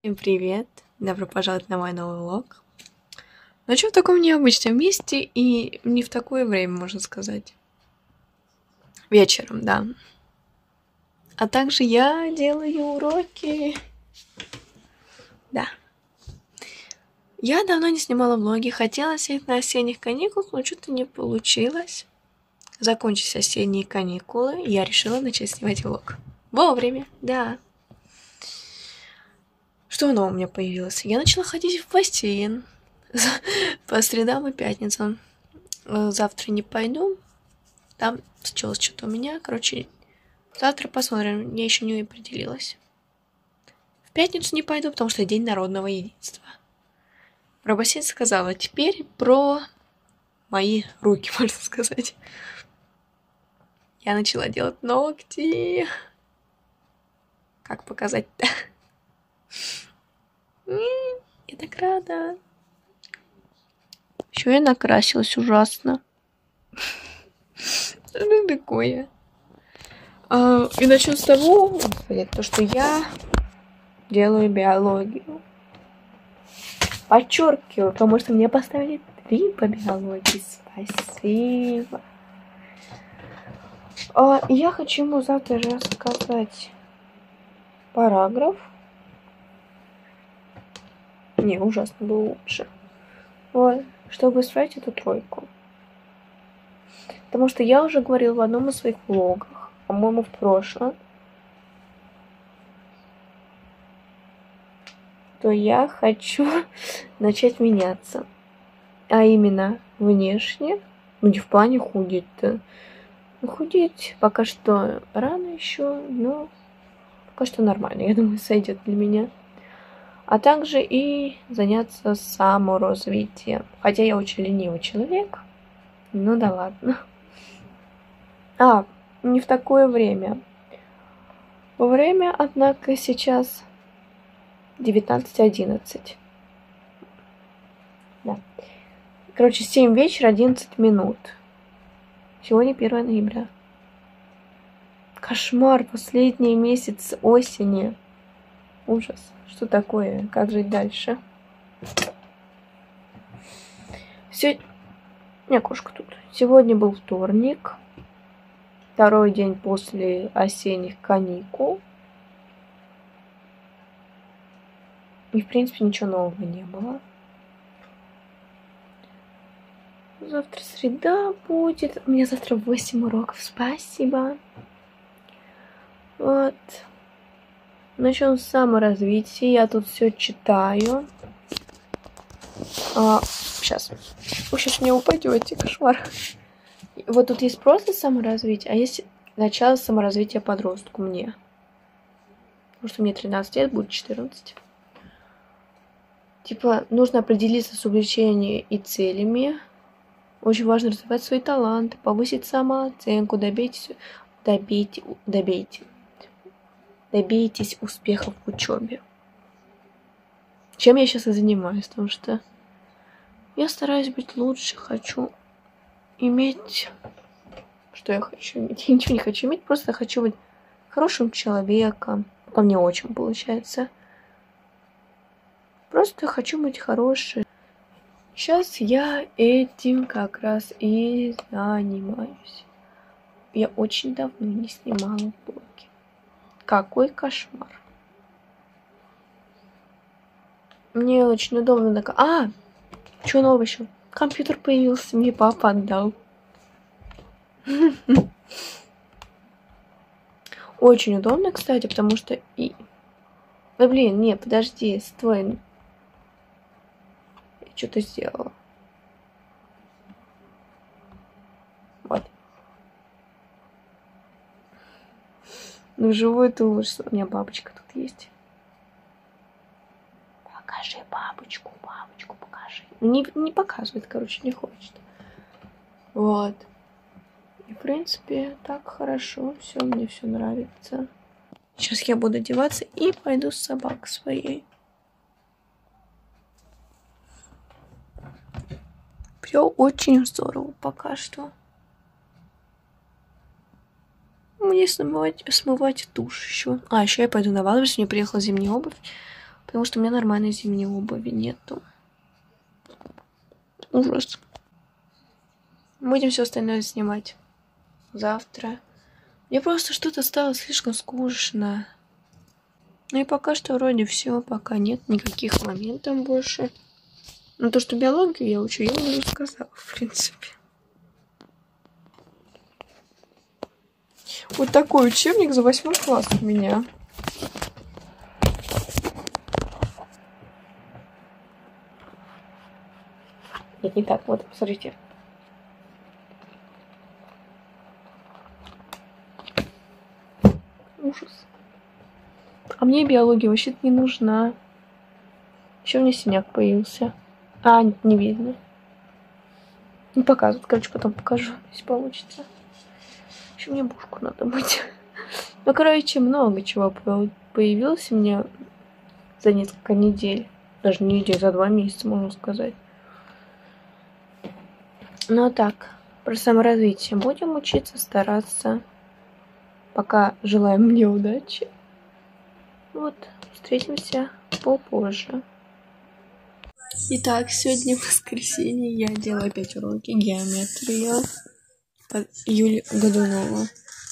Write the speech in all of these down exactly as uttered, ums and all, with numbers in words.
Всем привет! Добро пожаловать на мой новый влог. Ну что в таком необычном месте и не в такое время, можно сказать. Вечером, да. А также я делаю уроки. Да. Я давно не снимала влоги, хотела снять на осенних каникулах, но что-то не получилось. Закончились осенние каникулы, и я решила начать снимать влог. Вовремя, да. Что нового у меня появилось? Я начала ходить в бассейн по средам и пятницам. Завтра не пойду. Там случилось что-то у меня. Короче, завтра посмотрим. Я еще не определилась. В пятницу не пойду, потому что день народного единства. Про бассейн сказала. Теперь про мои руки, можно сказать. Я начала делать ногти. Как показать-то? Я так рада. Еще я накрасилась ужасно. Что такое? А, и начну с того, то, что я делаю биологию. Подчеркиваю, потому что мне поставили три по биологии. Спасибо. А, я хочу ему завтра рассказать параграф. Не, ужасно было лучше. Вот, чтобы исправить эту тройку. Потому что я уже говорила в одном из своих влогах, по-моему, в прошлом, то я хочу начать меняться. А именно внешне, ну не в плане худеть-то. Ну, худеть пока что рано еще, но пока что нормально. Я думаю, сойдет для меня. А также и заняться саморазвитием. Хотя я очень ленивый человек. Ну да ладно. А, не в такое время. Время, однако, сейчас девятнадцать одиннадцать. Да. Короче, семь вечера, одиннадцать минут. Сегодня первое ноября. Кошмар, последний месяц осени. Ужас. Что такое? Как жить дальше? Все... Не, кошка тут. Сегодня был вторник. Второй день после осенних каникул. И, в принципе, ничего нового не было. Завтра среда будет. У меня завтра восемь уроков. Спасибо. Вот. Начнем с саморазвития. Я тут все читаю. А, сейчас. Вы сейчас мне упадете, кошмар. Вот тут есть просто саморазвитие, а есть начало саморазвития подростку мне. Потому что мне тринадцать лет, будет четырнадцать. Типа, нужно определиться с увлечениями и целями. Очень важно развивать свои таланты, повысить самооценку, добейтесь, добейте, добейте, добейтесь успехов в учебе. Чем я сейчас и занимаюсь, потому что я стараюсь быть лучше, хочу иметь... Что я хочу иметь? Я ничего не хочу иметь, просто хочу быть хорошим человеком. По мне очень получается. Просто хочу быть хорошей. Сейчас я этим как раз и занимаюсь. Я очень давно не снимала влоги. Какой кошмар. Мне очень удобно на... А! Что нового еще? Компьютер появился, мне папа отдал. Очень удобно, кстати, потому что и... Да блин, не, подожди, стой. Я что-то сделала. Вот. Ну, вживую это лучше. У меня бабочка тут есть. Покажи бабочку, бабочку покажи. Не, не показывает, короче, не хочет. Вот. И, в принципе, так хорошо. Все, мне все нравится. Сейчас я буду одеваться и пойду с собакой своей. Все очень здорово пока что. Мне смывать, смывать тушь еще. А, еще я пойду на Валберес. Мне приехала зимняя обувь. Потому что у меня нормальной зимней обуви нету. Ужас. Будем все остальное снимать завтра. Мне просто что-то стало слишком скучно. Ну и пока что вроде все, пока нет никаких моментов больше. Но то, что биологию я учу, я уже сказала, в принципе. Вот такой учебник за восьмой класс у меня. Нет, не так. Вот, посмотрите. Ужас. А мне биология вообще-то не нужна. Еще у меня синяк появился. А, нет, не видно. Не показывают. Короче, потом покажу, если получится. Еще мне бушку надо быть. Ну, короче, много чего появилось у меня за несколько недель. Даже не недель, за два месяца, можно сказать. Ну, так, про саморазвитие. Будем учиться, стараться. Пока желаем мне удачи. Вот, встретимся попозже. Итак, сегодня воскресенье. Я делаю опять уроки геометрии под Юлию Годунову.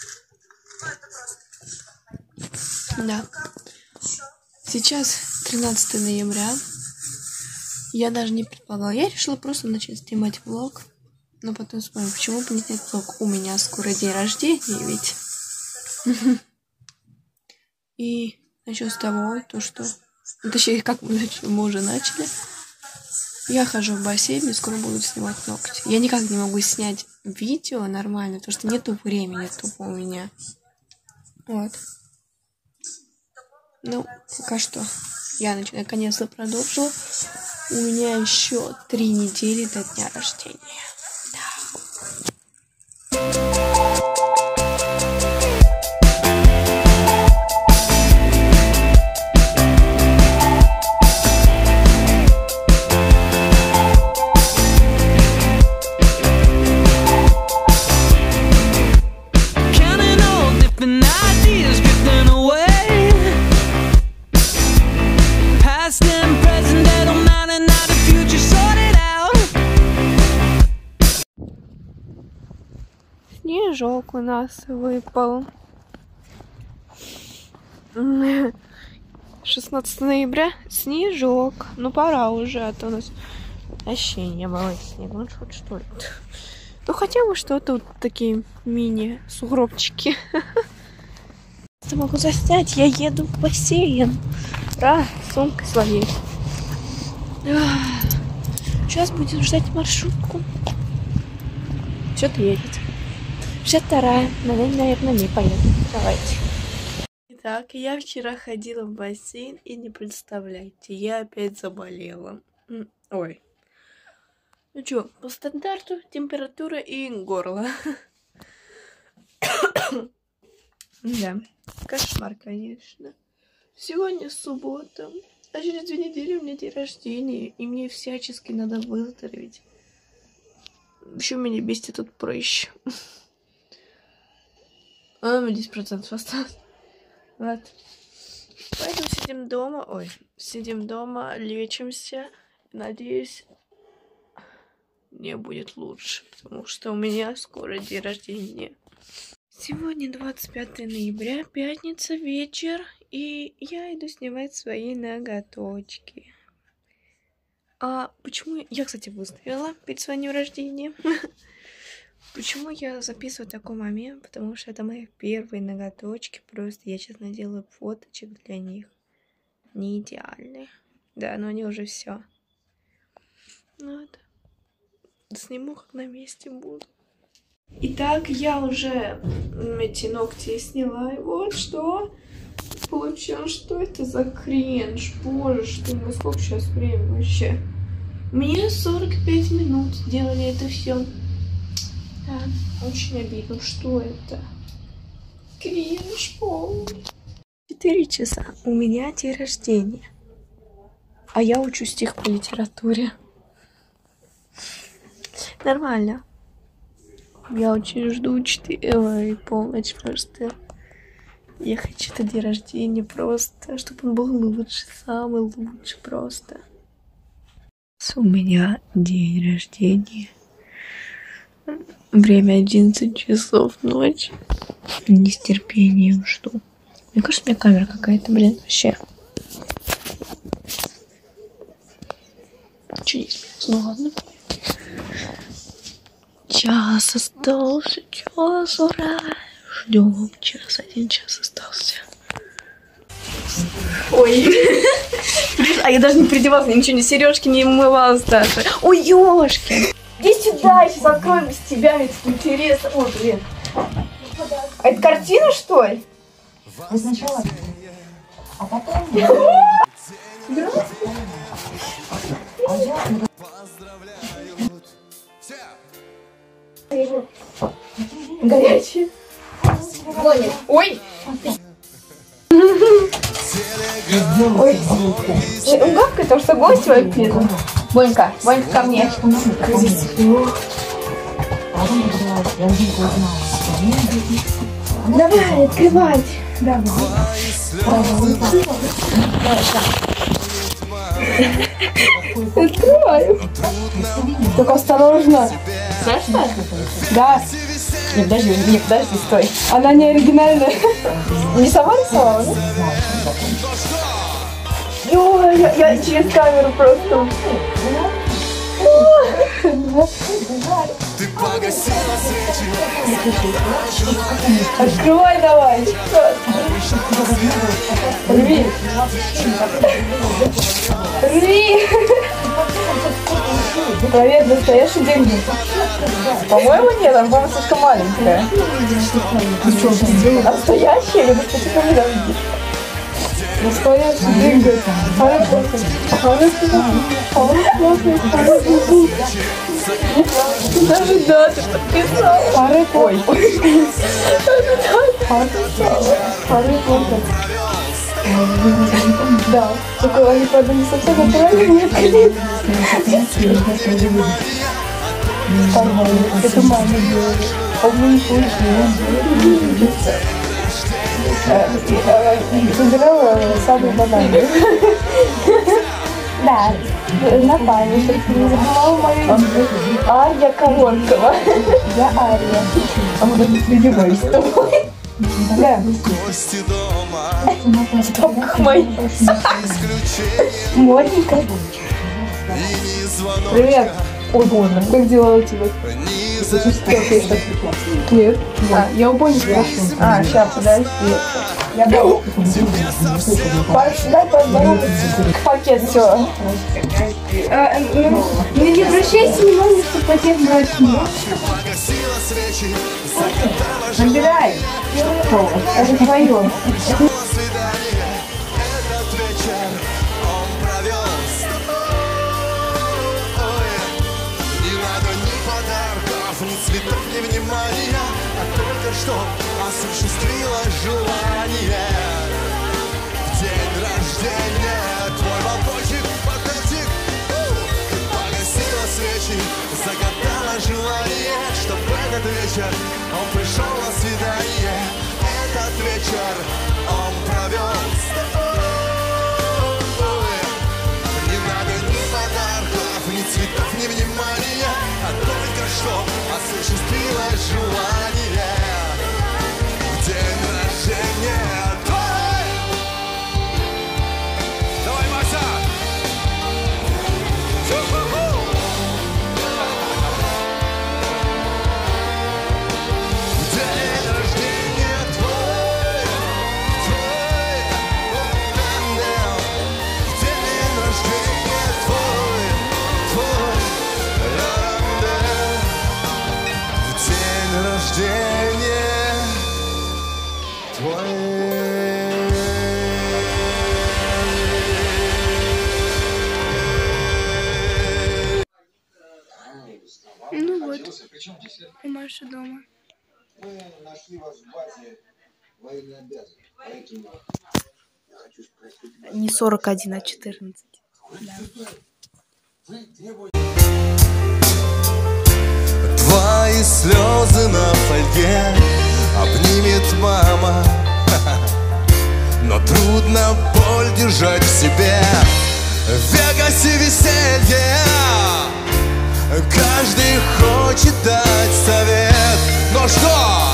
Да. Сейчас тринадцатое ноября. Я даже не предполагала. Я решила просто начать снимать влог. Но потом вспомнила, почему бы не снять влог? У меня скоро день рождения ведь. И начну с того, то что... Ну, точнее, как мы, мы уже начали. Я хожу в бассейн и скоро буду снимать ногти. Я никак не могу снять видео нормально, потому что нету времени тупо у меня. Вот. Ну, пока что я наконец-то продолжила. У меня еще три недели до дня рождения. Снежок у нас выпал. шестнадцатое ноября. Снежок. Ну пора уже, а то у нас вообще не было снега. Ну что, что ли? Ну хотя бы что-то вот такие мини-сугробчики. Я могу заснять, я еду в бассейн. Ра, сумкой своей. Сейчас будем ждать маршрутку. Что-то едет. шестьдесят вторая. Наверное, не поеду. Давайте. Итак, я вчера ходила в бассейн и не представляете, я опять заболела. Ой. Ну что, по стандарту температура и горло. Да, кошмар, конечно. Сегодня суббота, а через две недели у меня день рождения, и мне всячески надо выздороветь. Еще меня бесит этот прыщ. А, десять процентов осталось. Вот. Поэтому сидим дома. Ой, сидим дома, лечимся. Надеюсь, мне будет лучше, потому что у меня скоро день рождения. Сегодня двадцать пятое ноября, пятница, вечер, и я иду снимать свои ноготочки. А почему... Я, кстати, выставила перед своим днем рождения. Почему я записываю такой момент? Потому что это мои первые ноготочки. Просто я, честно, делаю фоточек для них. Не идеальные. Да, но они уже все. Вот. Сниму, как на месте буду. Итак, я уже эти ногти сняла. И вот что получилось. Что это за кринж? Боже, что мы сколько сейчас времени вообще? Мне сорок пять минут сделали это все. Да, очень обидно. Что это? Кринж полный. Четыре часа. У меня день рождения. А я учу стих по литературе. Нормально. Я очень жду четыре... Ой, полночь просто. Я хочу этот день рождения просто, чтобы он был лучший, самый лучший просто. У меня день рождения. Время одиннадцать часов ночи. Не с терпением жду. Мне кажется, у меня камера какая-то, блин, вообще. Че не смеется? Ну ладно. Час остался, час, ура. Ждем. Час, один час остался. Ой. А я даже не переодевалась, ничего, ни сережки не умывалась даже. Ой, ёшки. Иди сюда, я сейчас открою без тебя, мне это интересно. Ой, блин. А это картина, что ли? Вы сначала... А потом... Горячий. Ой! Ой, он гавкает, потому что гость вопит. Бонька, Бонька, ко мне. Давай, открывать. Давай. Открываю. Только осторожно. Страшно? Да. Нет, подожди, нет, подожди, стой. Она не оригинальная. Не сама рисовала, да? Ё, я, я через камеру просто. Открывай давай. Рви. Рви. Проверь, настоящий деньги. По-моему, нет, она, по-моему, слишком маленькая. Настоящая? Я бы что-то не видишь. Настоящий деньги. Даже дату подписала. Харри Поттер. Харри Поттер. Да, только они, правда, не совсем натуральные, нет клеит. Это мама делает. А у меня не получилось. Собирала самые бананы. Да, на память, чтобы ты не забывала мою имя. Ария Колонкова. Я Ария. А мы тут переодевались с тобой. Да. Стоп, мои. Модненько. Привет. Ой, боже, как дела у тебя? Нет. А, я у Бони спрошу. А, сейчас, подожди. Я был. Дай поздороваться. Пакет, все. Ну, не обращайся, не могу, что пакет брать. Набирай. Это твое. Ни цветов, ни внимания, а только что осуществила желание. В день рождения твой балкончик, бокальчик, погасила свечи, загадала желание, чтоб в этот вечер он пришел на свидание. Этот вечер он провел с тобой. Не надо ни подарков, ни цветов, ни внимания, а только что осуществила желание. День рождения твой. Давай, Мася! День рождения твой, твой. День рождения твой, твой. День рождения твой. Ну вот, у Маши дома. Мы нашли вас в базе военной обязанности, поэтому я хочу спросить... Не сорок один, а четырнадцать. Да. Твои слезы на фольге обнимет мама. но трудно боль держать в себе. В Вегасе веселье, каждый хочет дать совет. Но что?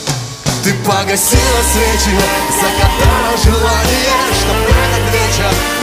Ты погасила свечи, загадала желание, чтоб этот вечер